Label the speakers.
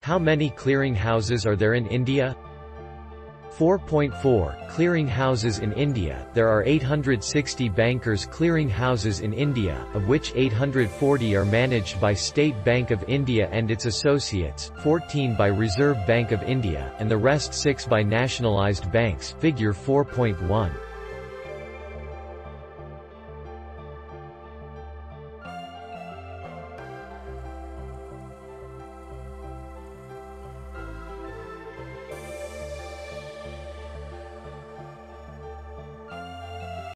Speaker 1: How many clearing houses are there in India? 4.4 Clearing houses in India. There are 860 bankers clearing houses in India, of which 840 are managed by State Bank of India and its associates, 14 by Reserve Bank of India, and the rest 6 by nationalised banks. Figure 4.1.